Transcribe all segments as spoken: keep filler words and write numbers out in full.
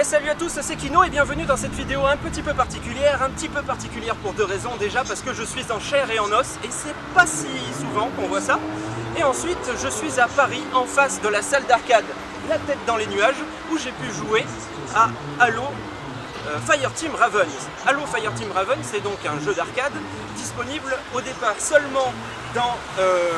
salut à tous, c'est Kino et bienvenue dans cette vidéo un petit peu particulière, un petit peu particulière pour deux raisons. Déjà parce que je suis en chair et en os et c'est pas si souvent qu'on voit ça. Et ensuite je suis à Paris en face de la salle d'arcade, la tête dans les nuages, où j'ai pu jouer à Halo euh, Fireteam Raven. Halo Fireteam Raven, c'est donc un jeu d'arcade disponible au départ seulement dans euh,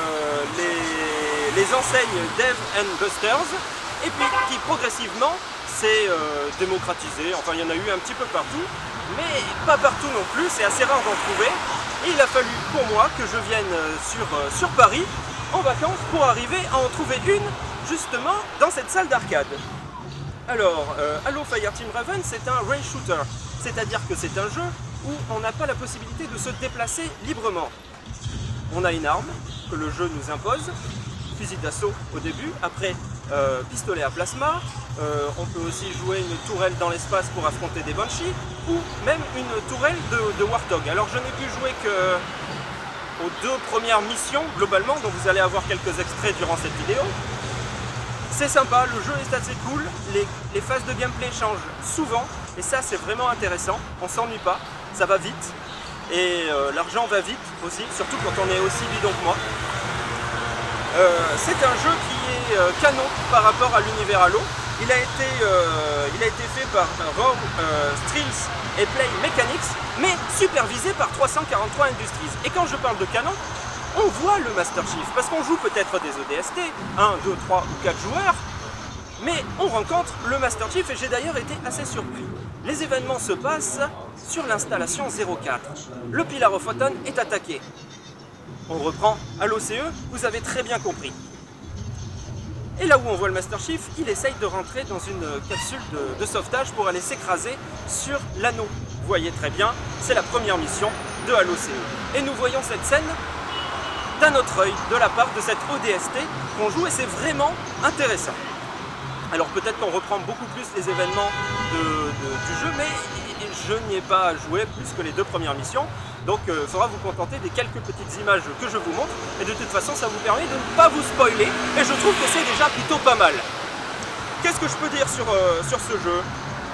les, les enseignes Dave and Buster's, et puis qui progressivement s'est euh, démocratisé. Enfin, il y en a eu un petit peu partout, mais pas partout non plus, c'est assez rare d'en trouver. Et il a fallu pour moi que je vienne sur, euh, sur Paris en vacances pour arriver à en trouver une justement dans cette salle d'arcade. Alors, euh, Halo Fireteam Raven, c'est un rail shooter, c'est-à-dire que c'est un jeu où on n'a pas la possibilité de se déplacer librement. On a une arme que le jeu nous impose, fusil d'assaut au début, après euh, pistolet à plasma, euh, on peut aussi jouer une tourelle dans l'espace pour affronter des Banshees, ou même une tourelle de, de Warthog. Alors je n'ai pu jouer que aux deux premières missions globalement, donc vous allez avoir quelques extraits durant cette vidéo. C'est sympa, le jeu est assez cool, les, les phases de gameplay changent souvent, et ça c'est vraiment intéressant, on s'ennuie pas, ça va vite, et euh, l'argent va vite aussi, surtout quand on est aussi bidon que moi. Euh, c'est un jeu qui est euh, canon par rapport à l'univers Halo. Il a été, euh, il a été fait par Raw euh, Thrills et Play Mechanics, mais supervisé par trois cent quarante-trois Industries. Et quand je parle de canon, on voit le Master Chief, parce qu'on joue peut-être des O D S T, un, deux, trois ou quatre joueurs, mais on rencontre le Master Chief et j'ai d'ailleurs été assez surpris. Les événements se passent sur l'installation zéro quatre. Le Pillar of Autumn est attaqué. On reprend à l'O C E, vous avez très bien compris. Et là où on voit le Master Chief, il essaye de rentrer dans une capsule de, de sauvetage pour aller s'écraser sur l'anneau. Vous voyez très bien, c'est la première mission de Halo C E. Et nous voyons cette scène d'un autre œil de la part de cette O D S T qu'on joue et c'est vraiment intéressant. Alors peut-être qu'on reprend beaucoup plus les événements de, de, du jeu, mais je n'y ai pas joué plus que les deux premières missions. Donc il euh, faudra vous contenter des quelques petites images que je vous montre. Et de toute façon, ça vous permet de ne pas vous spoiler. Et je trouve que c'est déjà plutôt pas mal. Qu'est-ce que je peux dire sur, euh, sur ce jeu?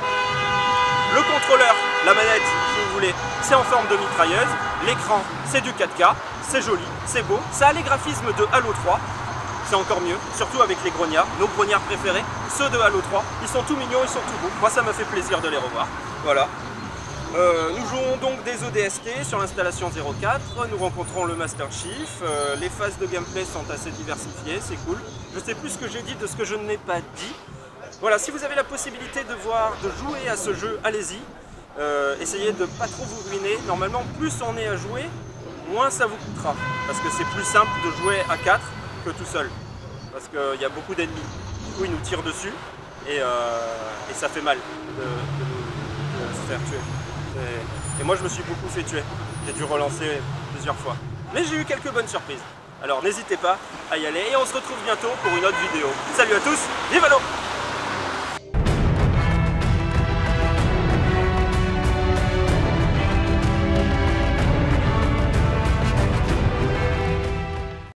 Le contrôleur, la manette, si vous voulez, c'est en forme de mitrailleuse. L'écran, c'est du quatre K. C'est joli, c'est beau. Ça a les graphismes de Halo trois. C'est encore mieux, surtout avec les grognards, nos grognards préférés, ceux de Halo trois. Ils sont tout mignons, ils sont tout beaux. Moi, ça m'a fait plaisir de les revoir. Voilà. Euh, nous jouons donc des O D S T sur l'installation zéro quatre, nous rencontrons le Master Chief, euh, les phases de gameplay sont assez diversifiées, c'est cool. Je sais plus ce que j'ai dit de ce que je n'ai pas dit. Voilà, si vous avez la possibilité de voir, de jouer à ce jeu, allez-y. Euh, essayez de pas trop vous ruiner. Normalement, plus on est à jouer, moins ça vous coûtera. Parce que c'est plus simple de jouer à quatre que tout seul. Parce qu'il y a beaucoup d'ennemis. Du coup, ils nous tirent dessus et, euh, et ça fait mal de, de, de se faire tuer. Et moi je me suis beaucoup fait tuer, j'ai dû relancer plusieurs fois. Mais j'ai eu quelques bonnes surprises. Alors n'hésitez pas à y aller et on se retrouve bientôt pour une autre vidéo. Salut à tous, vive Halo!